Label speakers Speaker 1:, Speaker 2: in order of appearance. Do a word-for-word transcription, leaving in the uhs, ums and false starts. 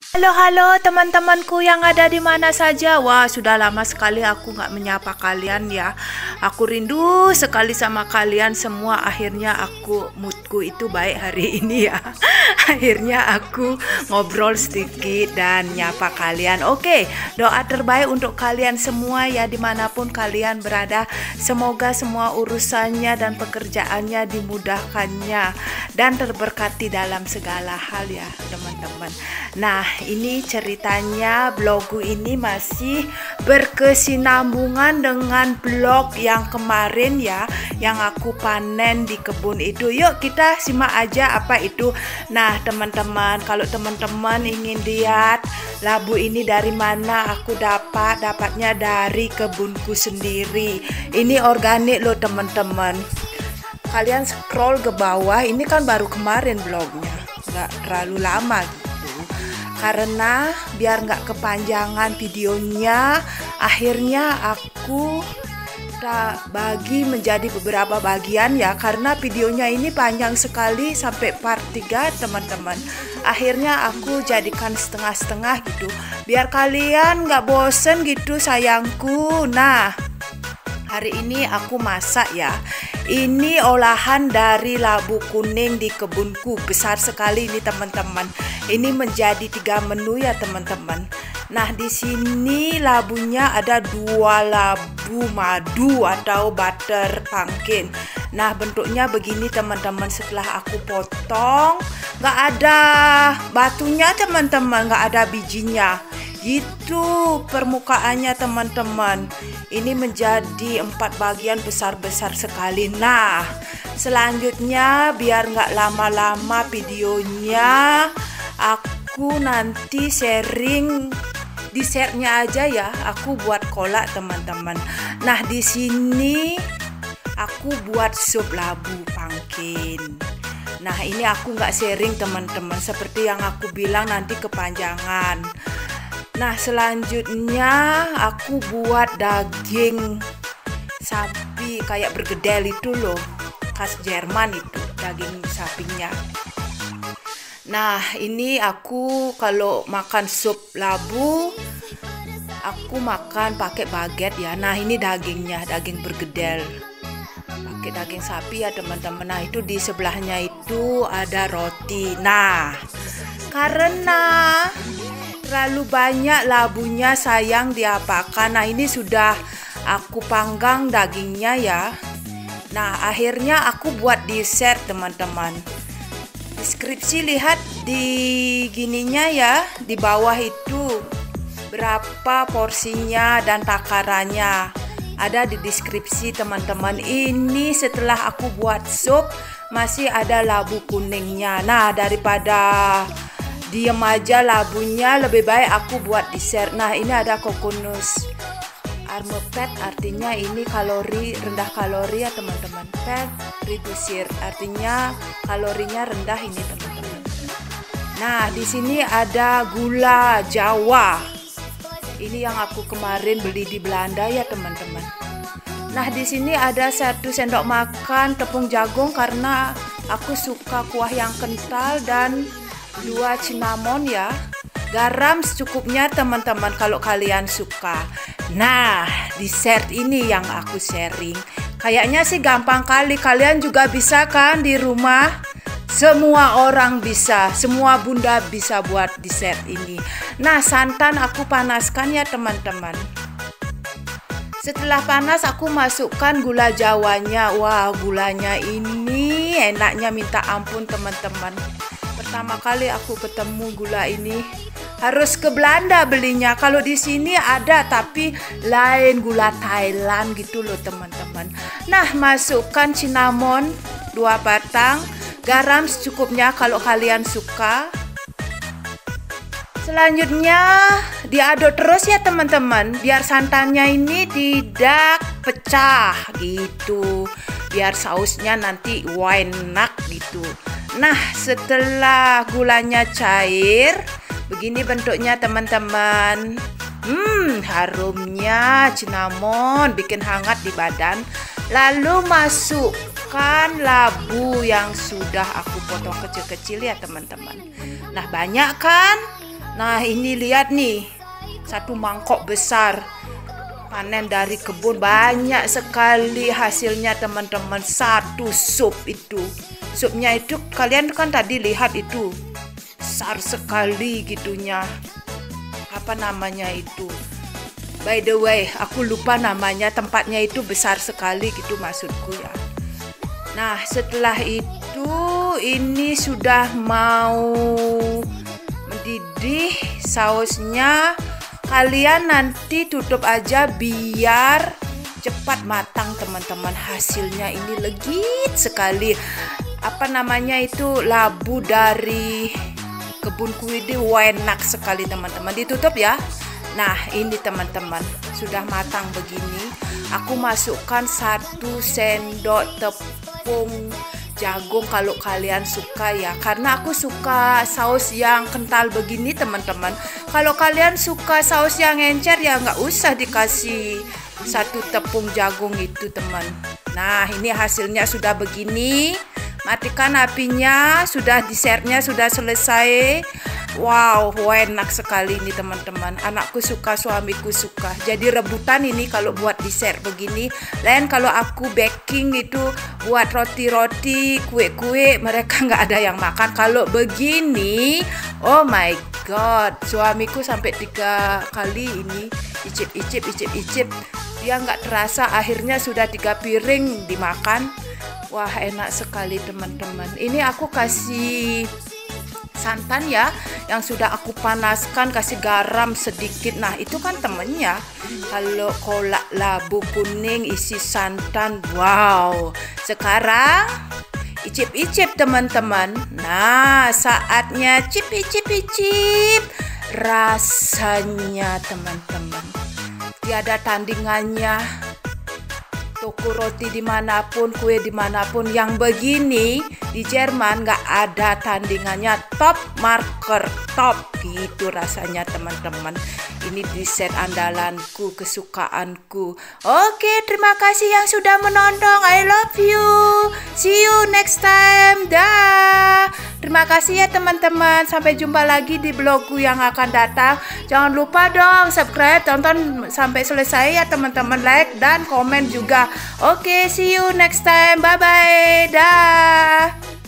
Speaker 1: Halo halo teman-temanku yang ada di mana saja. Wah, sudah lama sekali aku nggak menyapa kalian ya. Aku rindu sekali sama kalian semua. Akhirnya aku moodku itu baik hari ini ya. Akhirnya aku ngobrol sedikit dan nyapa kalian. Oke, doa terbaik untuk kalian semua ya, dimanapun kalian berada. Semoga semua urusannya dan pekerjaannya dimudahkannya dan terberkati dalam segala hal ya teman-teman. Nah, ini ceritanya blogku ini masih berkesinambungan dengan blog yang kemarin ya, yang aku panen di kebun itu. Yuk kita simak aja apa itu. Nah teman-teman, kalau teman-teman ingin lihat labu ini dari mana aku dapat, dapatnya dari kebunku sendiri. Ini organik loh teman-teman. Kalian scroll ke bawah, ini kan baru kemarin blognya, nggak terlalu lama gitu. Karena biar nggak kepanjangan videonya, akhirnya aku bagi menjadi beberapa bagian ya, karena videonya ini panjang sekali sampai part tiga teman-teman. Akhirnya aku jadikan setengah-setengah gitu, biar kalian nggak bosen gitu sayangku. Nah, hari ini aku masak ya. Ini olahan dari labu kuning di kebunku. Besar sekali ini teman-teman. Ini menjadi tiga menu ya teman-teman. Nah, di sini labunya ada dua labu madu atau butter pumpkin. Nah, bentuknya begini teman-teman. Setelah aku potong, nggak ada batunya teman-teman, nggak ada bijinya. Gitu permukaannya teman-teman. Ini menjadi empat bagian besar-besar sekali. Nah, selanjutnya biar nggak lama-lama videonya, aku nanti sharing dessertnya aja ya. Aku buat kolak teman-teman. Nah, di sini aku buat sup labu pumpkin. Nah, ini aku nggak sharing teman-teman, seperti yang aku bilang nanti kepanjangan. Nah, selanjutnya aku buat daging sapi kayak bergedel itu loh, khas Jerman itu daging sapinya. Nah, ini aku kalau makan sup labu, aku makan pakai baget ya. Nah, ini dagingnya, daging bergedel, pakai daging sapi ya teman-teman. Nah, itu di sebelahnya itu ada roti. Nah, karena terlalu banyak labunya sayang diapakan. Nah, ini sudah aku panggang dagingnya ya. Nah, akhirnya aku buat dessert teman-teman. Deskripsi lihat di gininya ya, di bawah itu berapa porsinya dan takarannya ada di deskripsi teman-teman. Ini setelah aku buat sup masih ada labu kuningnya. Nah, daripada diem aja labunya, lebih baik aku buat dessert. Nah, ini ada kokonus armepet, artinya ini kalori, rendah kalori ya teman-teman. Pet redusir, artinya kalorinya rendah ini teman-teman. Nah, di sini ada gula Jawa. Ini yang aku kemarin beli di Belanda ya teman-teman. Nah, di sini ada satu sendok makan tepung jagung karena aku suka kuah yang kental, dan dua cinnamon ya. Garam secukupnya teman-teman kalau kalian suka. Nah, dessert ini yang aku sharing. Kayaknya sih gampang kali. Kalian juga bisa kan di rumah? Semua orang bisa, semua bunda bisa buat dessert ini. Nah, santan aku panaskan ya teman-teman. Setelah panas aku masukkan gula Jawanya. Wah, gulanya ini enaknya minta ampun teman-teman. Pertama kali aku ketemu gula ini, harus ke Belanda belinya. Kalau di sini ada tapi lain, gula Thailand gitu loh teman-teman. Nah, masukkan cinnamon dua batang, garam secukupnya kalau kalian suka. Selanjutnya diaduk terus ya teman-teman, biar santannya ini tidak pecah gitu, biar sausnya nanti enak gitu. Nah, setelah gulanya cair, begini bentuknya teman-teman. Hmm, harumnya cinnamon bikin hangat di badan. Lalu masukkan labu yang sudah aku potong kecil-kecil ya teman-teman. Nah, banyak kan? Nah, ini lihat nih, satu mangkok besar panen dari kebun, banyak sekali hasilnya teman-teman. Satu sup itu, supnya itu kalian kan tadi lihat itu besar sekali gitunya. Apa namanya itu? By the way, aku lupa namanya, tempatnya itu besar sekali gitu maksudku ya. Nah, setelah itu ini sudah mau mendidih sausnya. Kalian nanti tutup aja biar cepat matang teman-teman. Hasilnya ini legit sekali. Apa namanya itu, labu dari kebunku ini enak sekali teman-teman. Ditutup ya. Nah, ini teman-teman sudah matang begini. Aku masukkan satu sendok tepung jagung kalau kalian suka ya, karena aku suka saus yang kental begini teman-teman. Kalau kalian suka saus yang encer ya nggak usah dikasih satu tepung jagung itu teman. Nah, ini hasilnya sudah begini. Matikan apinya, sudah dessertnya sudah selesai. Wow, enak sekali ini teman-teman. Anakku suka, suamiku suka. Jadi rebutan ini kalau buat dessert begini. Lain kalau aku baking itu buat roti-roti, kue-kue, mereka nggak ada yang makan. Kalau begini, oh my god, suamiku sampai tiga kali ini icip-icip, icip-icip. Dia nggak terasa akhirnya sudah tiga piring dimakan. Wah, enak sekali teman-teman. Ini aku kasih santan ya, yang sudah aku panaskan, kasih garam sedikit. Nah, itu kan temennya. Kalau kolak labu kuning isi santan, wow. Sekarang icip-icip teman-teman. Nah, saatnya cip-icip-icip. Rasanya teman-teman tiada tandingannya. Toko roti dimanapun, kue dimanapun yang begini di Jerman nggak ada tandingannya. Top marker, top gitu rasanya teman-teman. Ini dessert andalanku, kesukaanku. Oke, terima kasih yang sudah menonton. I love you. See you next time. Dah. Terima kasih ya teman-teman. Sampai jumpa lagi di blogku yang akan datang. Jangan lupa dong subscribe, tonton sampai selesai ya teman-teman. Like dan komen juga. Oke, see you next time. Bye-bye. Dah.